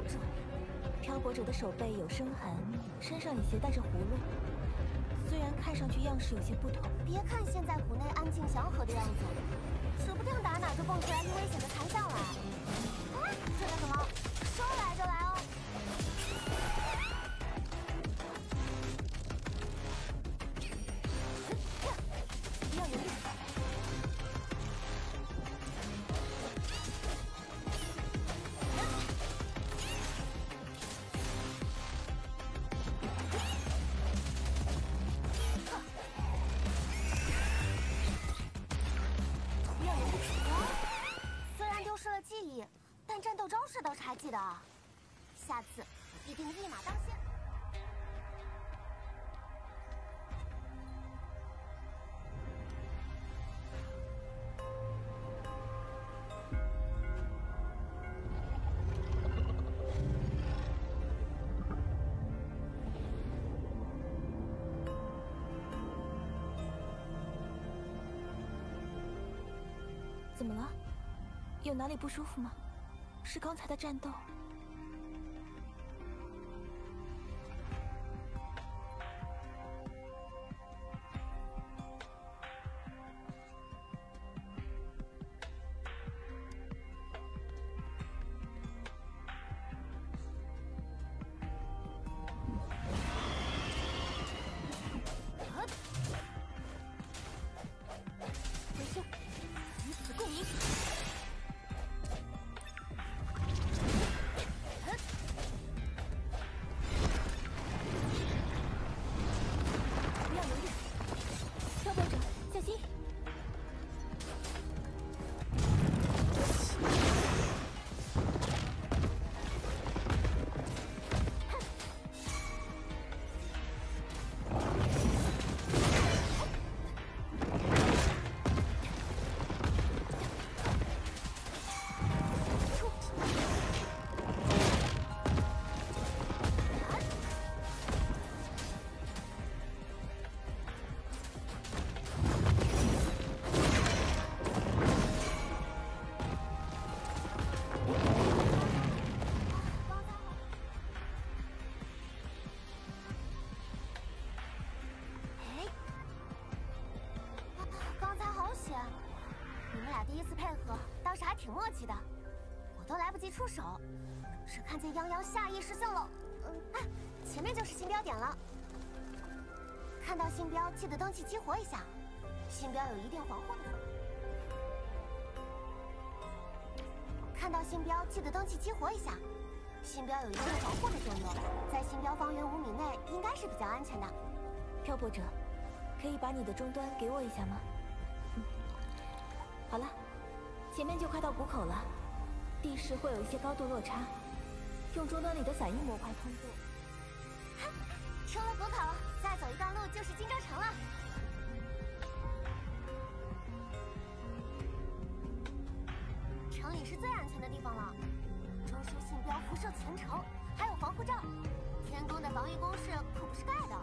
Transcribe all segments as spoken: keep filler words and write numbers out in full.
住！漂泊者的手背有生痕，身上也携带着葫芦，虽然看上去样式有些不同。 别看现在谷内安静祥和的样子，指不定打哪就蹦出来一危险的残像来。哎，这干什么？说来就来哦！ 倒是还记得啊，下次一定一马当先。 怎么了？有哪里不舒服吗？ 是刚才的战斗。 回去，以此共鸣。 挺默契的，我都来不及出手，只看见泱泱下意识性了。嗯，哎，前面就是星标点了。看到星标记得登记激活一下，星标有一定防护的作用。看到星标记得登记激活一下，星标有一定防护的作用，在星标方圆五米内应该是比较安全的。 漂泊者，可以把你的终端给我一下吗？嗯，好了。 前面就快到谷口了，地势会有一些高度落差，用终端里的散印模块通过。 出了谷口，再走一段路就是荆州城了。城里是最安全的地方了，中枢信标辐射全城，还有防护罩。天宫的防御工事可不是盖的。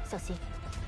小心。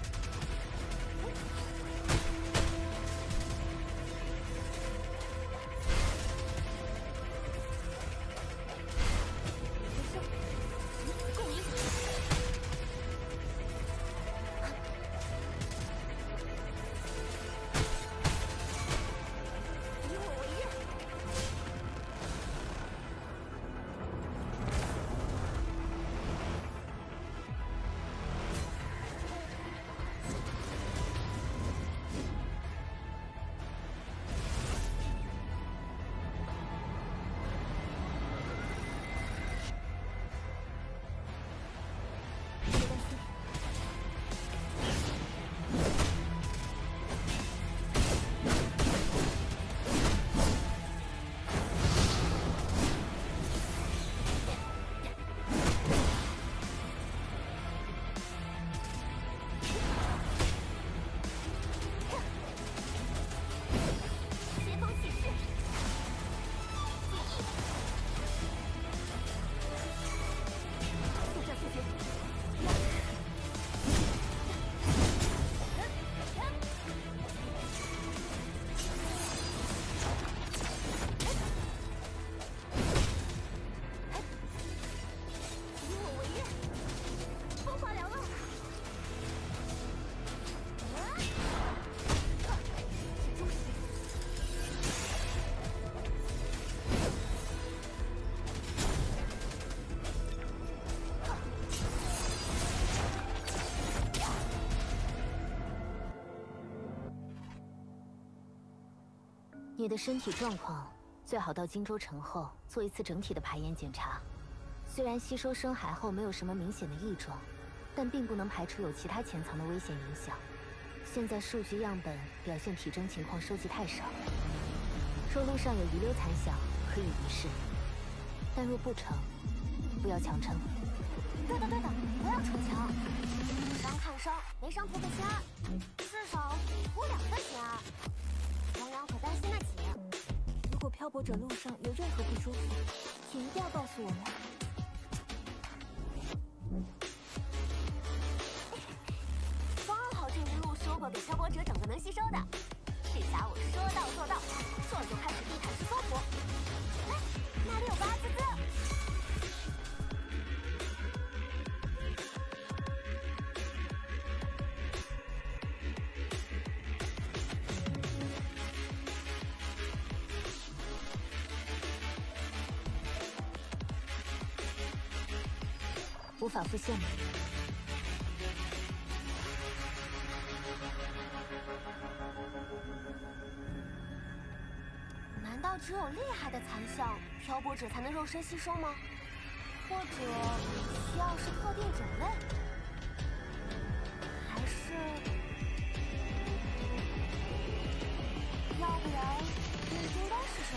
你的身体状况最好到荆州城后做一次整体的排验检查。虽然吸收生骸后没有什么明显的异状，但并不能排除有其他潜藏的危险影响。现在数据样本表现体征情况收集太少，若路上有遗留残响，可以一试；但若不成，不要强撑。 对的对的，不要逞强。有伤看伤，没伤图个心安，至少图两份心安。 杨洋可担心得起。 如果漂泊者路上有任何不舒服，请一定要告诉我们。 刚好这一路说过给漂泊者整个能吸收的，这下我说到做到，这就开始地毯式搜捕。哎，那里有个阿滋滋。 无法复现吗？ 难道只有厉害的残像漂泊者才能肉身吸收吗？或者需要是特定种类？还是……要不然用中单试试？